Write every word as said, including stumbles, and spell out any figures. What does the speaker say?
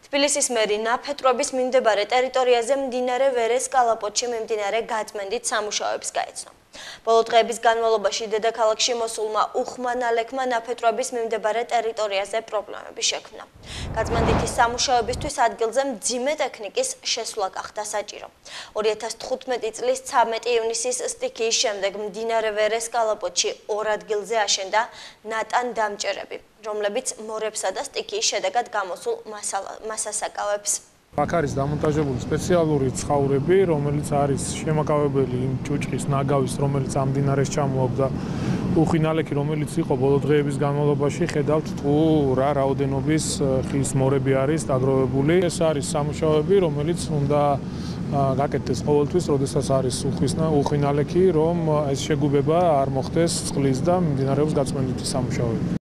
თბილისის მერი ნაფეთრობის მიმდებარე ტერიტორიაზე მდინარე ვერეს კალაპოტში მიმდინარე გაწმენდით სამუშაოებს გაეცნო. ბოლო დღეების განმავლობაში დედაქალაქში მოსულმა უხმანალექმა ნაფეთრობის მიმდებარე ტერიტორიაზე პრობლემები შექმნა. გაწმენდითი სამუშაოებისთვის ადგილზე მძიმე ტექნიკის შესვლა გახდა საჭირო. ორი ათას თხუთმეტი წლის ცამეტი ივნისის სტიქიის შემდეგ მდინარე ვერეს კალაპოტში ორ ადგილზე აშენდა ნატან დამჭერები, რომლებიც მორებსა და სტიქიის შედეგად გამოსულ მასას აკავებს. აქ არის დამონტაჟებული სპეციალური ცხაურები, რომელიც არის შემაკავებელი იმ ჭუჭყის ნაგავის, რომელიც ამ მდინარეს ჩამოაქვს და უხინალექი, რომელიც იყო ბოლო დღეების განმავლობაში, ხედავთ თუ რა რაოდენობის ხის მორები არის დაგროვებული. ეს არის სამუშაოები, რომელიც უნდა გაკეთდეს ყოველთვის, როდესაც არის უხინალექი, რომ ეს შეგუბება არ მოხდეს წყლის და მიმდინარეობს გაწმენდითი სამუშაოები.